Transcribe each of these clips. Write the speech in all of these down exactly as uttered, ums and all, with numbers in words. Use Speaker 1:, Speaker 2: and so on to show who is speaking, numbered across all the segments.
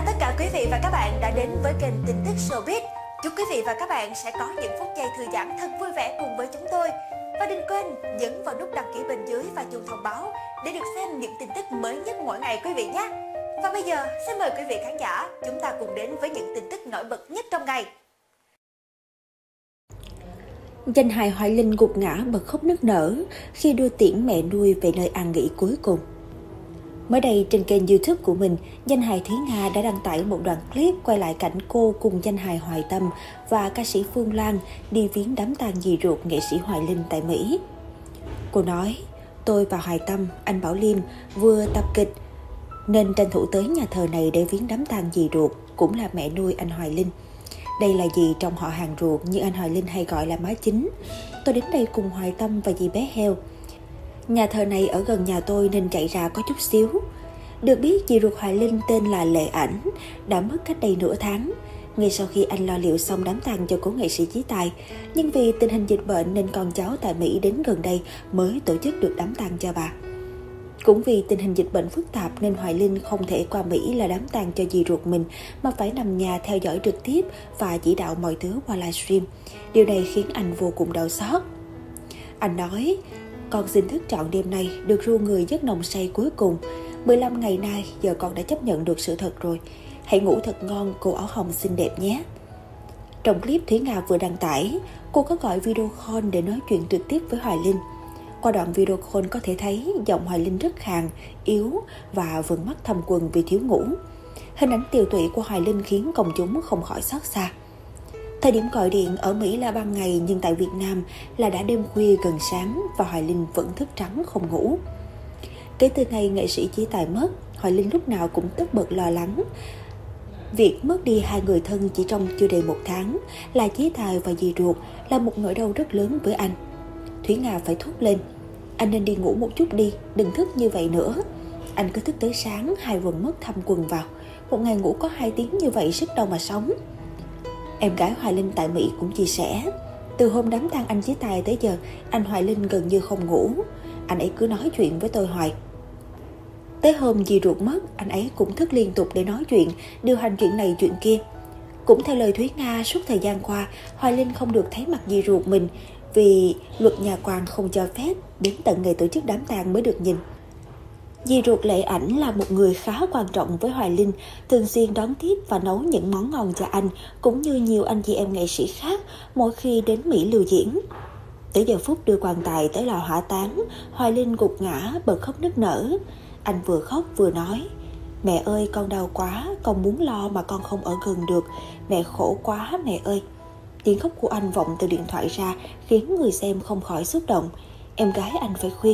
Speaker 1: chào tất cả quý vị và các bạn đã đến với kênh tin tức Showbiz. Chúc quý vị và các bạn sẽ có những phút giây thư giãn thật vui vẻ cùng với chúng tôi. Và đừng quên nhấn vào nút đăng ký bên dưới và chuông thông báo để được xem những tin tức mới nhất mỗi ngày quý vị nhé. Và bây giờ xin mời quý vị khán giả chúng ta cùng đến với những tin tức nổi bật nhất trong ngày.
Speaker 2: Danh hài Hoài Linh gục ngã bật khóc nức nở khi đưa tiễn mẹ nuôi về nơi an nghỉ cuối cùng. Mới đây trên kênh YouTube của mình, danh hài Thúy Nga đã đăng tải một đoạn clip quay lại cảnh cô cùng danh hài Hoài Tâm và ca sĩ Phương Loan đi viếng đám tang dì ruột nghệ sĩ Hoài Linh tại Mỹ. Cô nói, tôi và Hoài Tâm, anh Bảo Liêm vừa tập kịch nên tranh thủ tới nhà thờ này để viếng đám tang dì ruột, cũng là mẹ nuôi anh Hoài Linh. Đây là dì trong họ hàng ruột nhưng anh Hoài Linh hay gọi là má chính. Tôi đến đây cùng Hoài Tâm và dì bé Heo. Nhà thờ này ở gần nhà tôi nên chạy ra có chút xíu. Được biết dì ruột Hoài Linh tên là Lệ Ảnh, đã mất cách đây nửa tháng, ngay sau khi anh lo liệu xong đám tang cho cố nghệ sĩ Chí Tài. Nhưng vì tình hình dịch bệnh nên con cháu tại Mỹ đến gần đây mới tổ chức được đám tang cho bà. Cũng vì tình hình dịch bệnh phức tạp nên Hoài Linh không thể qua Mỹ là đám tang cho dì ruột mình mà phải nằm nhà theo dõi trực tiếp và chỉ đạo mọi thứ qua livestream. Điều này khiến anh vô cùng đau xót. Anh nói, con xin thức trọn đêm nay được ru người giấc nồng say cuối cùng. mười lăm ngày nay giờ con đã chấp nhận được sự thật rồi. Hãy ngủ thật ngon cô áo hồng xinh đẹp nhé. Trong clip Thúy Nga vừa đăng tải, cô có gọi video call để nói chuyện trực tiếp với Hoài Linh. Qua đoạn video call có thể thấy giọng Hoài Linh rất khàn, yếu và vầng mắt thâm quầng vì thiếu ngủ. Hình ảnh tiều tụy của Hoài Linh khiến công chúng không khỏi xót xa. Thời điểm gọi điện ở Mỹ là ban ngày nhưng tại Việt Nam là đã đêm khuya gần sáng và Hoài Linh vẫn thức trắng không ngủ. Kể từ ngày nghệ sĩ Chí Tài mất, Hoài Linh lúc nào cũng tất bật lo lắng. Việc mất đi hai người thân chỉ trong chưa đầy một tháng là Chí Tài và dì ruột là một nỗi đau rất lớn với anh. Thúy Nga phải thốt lên, anh nên đi ngủ một chút đi, đừng thức như vậy nữa. Anh cứ thức tới sáng, hai vầng mất thâm quần vào. Một ngày ngủ có hai tiếng như vậy sức đâu mà sống. Em gái Hoài Linh tại Mỹ cũng chia sẻ, từ hôm đám tang anh Chí Tài tới giờ, anh Hoài Linh gần như không ngủ. Anh ấy cứ nói chuyện với tôi hoài. Tới hôm dì ruột mất, anh ấy cũng thức liên tục để nói chuyện, điều hành chuyện này chuyện kia. Cũng theo lời Thúy Nga, suốt thời gian qua, Hoài Linh không được thấy mặt dì ruột mình vì luật nhà quan không cho phép, đến tận ngày tổ chức đám tang mới được nhìn. Dì ruột Lệ Ảnh là một người khá quan trọng với Hoài Linh, thường xuyên đón tiếp và nấu những món ngon cho anh, cũng như nhiều anh chị em nghệ sĩ khác mỗi khi đến Mỹ lưu diễn. Tới giờ phút đưa quan tài tới lò hỏa táng, Hoài Linh gục ngã bật khóc nức nở. Anh vừa khóc vừa nói, mẹ ơi con đau quá, con muốn lo mà con không ở gần được, mẹ khổ quá mẹ ơi. Tiếng khóc của anh vọng từ điện thoại ra khiến người xem không khỏi xúc động. Em gái anh phải khuyên,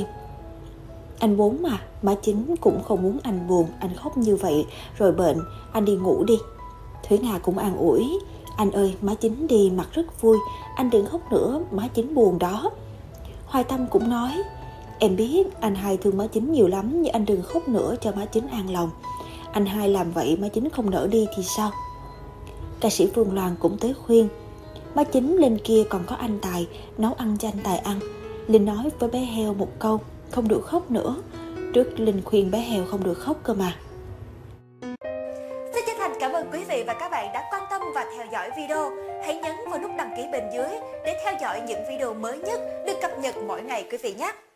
Speaker 2: anh muốn mà, má chính cũng không muốn anh buồn, anh khóc như vậy rồi bệnh, anh đi ngủ đi. Thúy Nga cũng an ủi, anh ơi má chính đi mặt rất vui, anh đừng khóc nữa, má chính buồn đó. Hoài Tâm cũng nói, em biết anh hai thương má chính nhiều lắm nhưng anh đừng khóc nữa cho má chính an lòng. Anh hai làm vậy má chính không nỡ đi thì sao? Ca sĩ Phương Loan cũng tới khuyên, má chính lên kia còn có anh Tài, nấu ăn cho anh Tài ăn. Linh nói với bé Heo một câu, không được khóc nữa. Trước Linh khuyên bé Heo không được khóc cơ mà.
Speaker 1: Xin chân thành cảm ơn quý vị và các bạn đã quan tâm và theo dõi video. Hãy nhấn vào nút đăng ký bên dưới để theo dõi những video mới nhất được cập nhật mỗi ngày quý vị nhé.